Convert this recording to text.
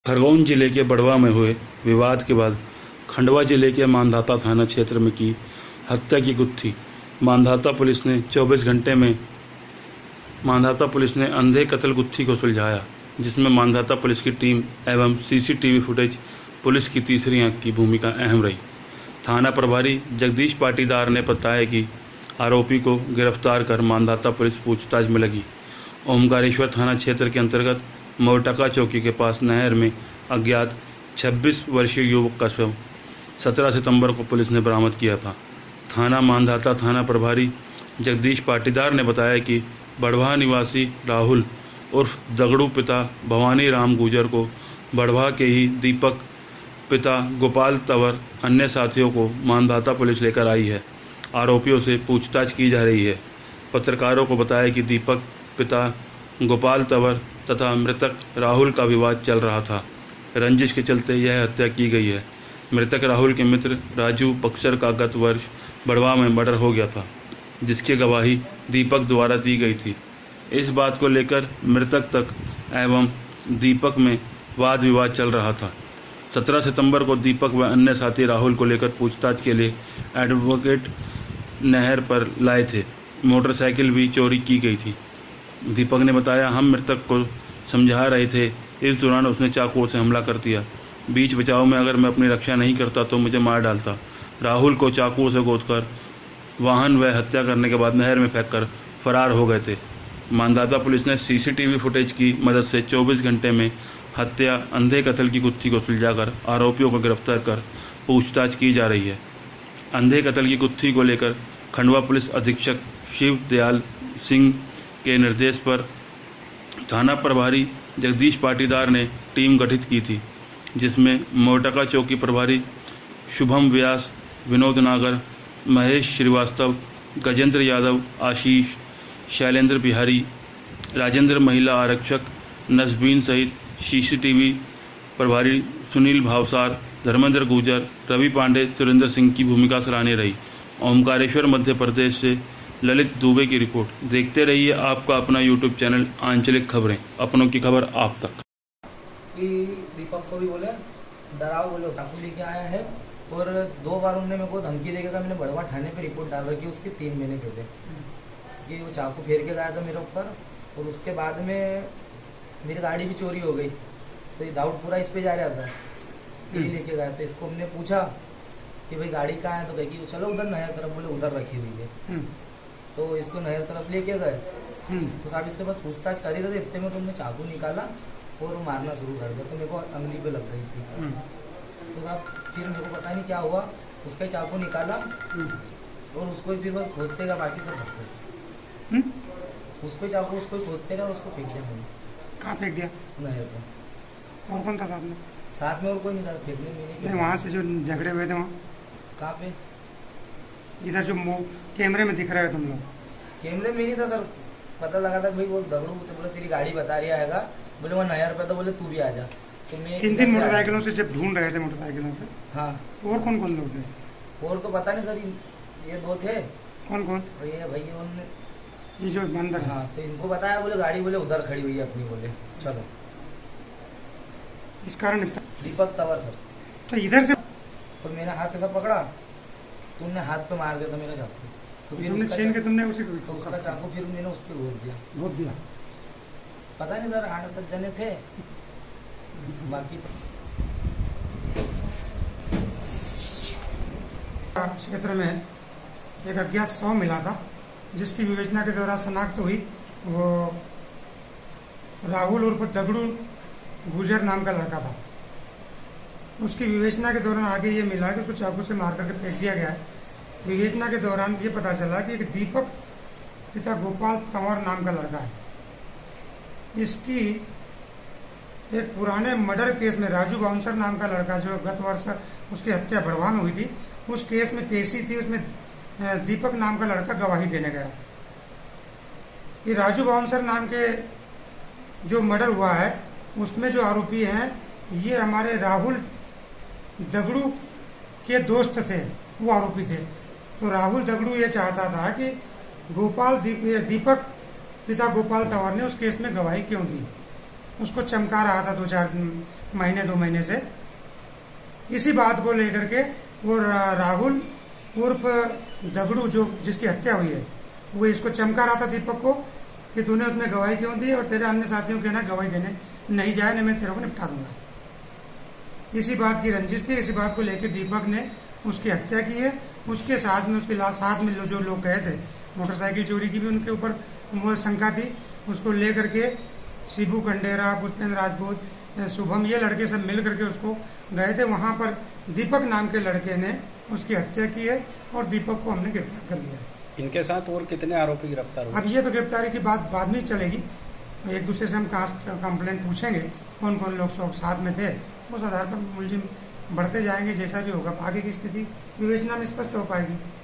खरगोन जिले के बड़वा में हुए विवाद के बाद खंडवा जिले के मांधाता थाना क्षेत्र में की हत्या की गुत्थी। मांधाता पुलिस ने 24 घंटे में अंधे कत्ल गुत्थी को सुलझाया, जिसमें मांधाता पुलिस की टीम एवं सीसीटीवी फुटेज पुलिस की तीसरी आंख की भूमिका अहम रही। थाना प्रभारी जगदीश पाटीदार ने बताया कि आरोपी को गिरफ्तार कर मांधाता पुलिस पूछताछ में लगी। ओमकारेश्वर थाना क्षेत्र के अंतर्गत मोरटका चौकी के पास नहर में अज्ञात 26 वर्षीय युवक का शव 17 सितंबर को पुलिस ने बरामद किया था। थाना मांधाता थाना प्रभारी जगदीश पाटीदार ने बताया कि बड़वा निवासी राहुल उर्फ दगड़ू पिता भवानी राम गुजर को बड़वा के ही दीपक पिता गोपाल तंवर अन्य साथियों को मांधाता पुलिस लेकर आई है। आरोपियों से पूछताछ की जा रही है। पत्रकारों को बताया कि दीपक पिता गोपाल तंवर तथा मृतक राहुल का विवाद चल रहा था। रंजिश के चलते यह हत्या की गई है। मृतक राहुल के मित्र राजू बक्सर का गत वर्ष बड़वा में मर्डर हो गया था, जिसकी गवाही दीपक द्वारा दी गई थी। इस बात को लेकर मृतक तक एवं दीपक में वाद विवाद चल रहा था। 17 सितंबर को दीपक व अन्य साथी राहुल को लेकर पूछताछ के लिए एडवोकेट नहर पर लाए थे। मोटरसाइकिल भी चोरी की गई थी। दीपक ने बताया, हम मृतक को समझा रहे थे, इस दौरान उसने चाकू से हमला कर दिया। बीच बचाव में अगर मैं अपनी रक्षा नहीं करता तो मुझे मार डालता। राहुल को चाकू से गोदकर वाहन व हत्या करने के बाद नहर में फेंककर फरार हो गए थे। मांधाता पुलिस ने सीसीटीवी फुटेज की मदद से 24 घंटे में हत्या अंधे कत्ल की गुत्थी को सुलझाकर आरोपियों को गिरफ्तार कर पूछताछ की जा रही है। अंधे कत्ल की गुत्थी को लेकर खंडवा पुलिस अधीक्षक शिव दयाल सिंह के निर्देश पर थाना प्रभारी जगदीश पाटीदार ने टीम गठित की थी, जिसमें मोरटका चौकी प्रभारी शुभम व्यास, विनोद नागर, महेश श्रीवास्तव, गजेंद्र यादव, आशीष, शैलेंद्र बिहारी, राजेंद्र महिला आरक्षक नसबीन सहित सीसीटीवी प्रभारी सुनील भावसार, धर्मेंद्र गुजर, रवि पांडे, सुरेंद्र सिंह की भूमिका सराहनीय रही। ओमकारेश्वर मध्य प्रदेश से ललित दुबे की रिपोर्ट। देखते रहिए आपका अपना यूट्यूब चैनल आंचलिक खबरें, अपनों की खबर आप तक। कि दीपक को भी बोले डराओ, बोले चाकू लेके आया है और 2 बार उन्होंने मेरे को धमकी देकर मैंने बड़वा थाने पे रिपोर्ट डाल रखी उसके 3 महीने पहले कि वो चाकू फेर के गया था मेरे ऊपर। और उसके बाद में मेरी गाड़ी भी चोरी हो गई, तो ये डाउट पूरा इस पे जा रहा था, यही लेके गया। तो इसको हमने पूछा कि भाई गाड़ी कहाँ है, तो कही कि चलो उधर नहर तरफ, बोले उधर रखी हुई है। तो इसको नहर तरफ लेके गए, तो साहब इससे बस पूछताछ कर ही रहे थे, इतने में तुमने चाकू निकाला और मारना शुरू कर दिया। तो मेरे को अंगली पे लग गई थी। तो साहब फिर मेरे को पता नहीं क्या हुआ, उसका ही चाकू निकाला और उसको ही फिर बस खोजते गया, बाकी सब भग गए। उसको ही चाकू उसको ही खोजते गया और उसको फेंक दिया मैंने। कहाँ फेंक दिया? नहर पे। और कौन था साथ में? साथ में और कोई नहीं था, फेंकने में। वहाँ से जो झगड़े हुए थे वहाँ कहाँ पे? इधर जो कैमरे में दिख रहे हो तुम लोग? कैमरे में नहीं था सर, पता लगा था भाई वो दगड़ू, तो बोले तेरी गाड़ी बता रहा है, बोले वो नहर पे, तो बोले तू भी आ जा। तो मैं 3 मोटरसाइकिलों से जब ढूंढ रहे थे मोटरसाइकिलों से, हाँ। और कौन कौन लोग थे? और तो पता नहीं सर, ये 2 थे। कौन कौन? भैया भैया उनने, ये जो अंदर। हाँ, तो इनको बताया, बोले गाड़ी बोले उधर खड़ी हुई है अपनी, बोले चलो। इस कारण दीपक तंवर सर। तो इधर से तो मेरा हाथ कैसा पकड़ा, तुमने हाथ पे मार दिया था मेरा चाकू। तो फिर तुमने छीन के तुमने उसी तो उसका चाकू फिर मैंने उस पर घोट दिया। पता नहीं सर, 8-10 जने थे, बाकी क्षेत्र में एक अज्ञात शव मिला था, जिसकी विवेचना के दौरान शनाख्त हुई। वो राहुल उर्फ दगड़ू गुजर नाम का लड़का था। उसकी विवेचना के दौरान आगे ये मिला कि उसको चाकू से मार करके फेंक दिया गया है। विवेचना के दौरान ये पता चला कि एक दीपक पिता गोपाल तंवर नाम का लड़का है। इसकी एक पुराने मर्डर केस में राजू बाउंसर नाम का लड़का, जो गत वर्ष उसकी हत्या बड़वा में हुई थी, उस केस में पेशी थी, उसमें दीपक नाम का लड़का गवाही देने गया था। ये राजू बाउंसर नाम के जो मर्डर हुआ है, उसमें जो आरोपी हैं ये हमारे राहुल दगड़ू के दोस्त थे, वो आरोपी थे। तो राहुल दगड़ू ये चाहता था कि दीपक पिता गोपाल तंवर ने उस केस में गवाही क्यों दी, उसको चमका रहा था 2-4 दिन महीने 2 महीने से। इसी बात को लेकर के वो राहुल उर्फ दगड़ू जो जिसकी हत्या हुई है, वो इसको चमका रहा था दीपक को कि तूने उसमें गवाही क्यों दी और तेरे अन्य साथियों के ना गवाही देने नहीं जाए, नहीं मैं तेरे को निपटा दूंगा। इसी बात की रंजिश थी। इसी बात को लेकर दीपक ने उसकी हत्या की है। उसके साथ में उसके साथ में जो लोग गए थे, मोटरसाइकिल चोरी की भी उनके ऊपर शंका थी, उसको लेकर के शिबू कंडेरा, पुष्पेंद्र राजपूत, शुभम, ये लड़के सब मिल करके उसको गए थे। वहां पर दीपक नाम के लड़के ने उसकी हत्या की है और दीपक को हमने गिरफ्तार कर लिया है। इनके साथ और कितने आरोपी गिरफ्तार हुए? अब ये तो गिरफ्तारी की बात बाद में चलेगी। एक दूसरे से हम कंप्लेंट पूछेंगे कौन कौन लोग साथ में थे, उस आधार पर मुलजिम बढ़ते जाएंगे। जैसा भी होगा आगे की स्थिति विवेचना में स्पष्ट हो पाएगी।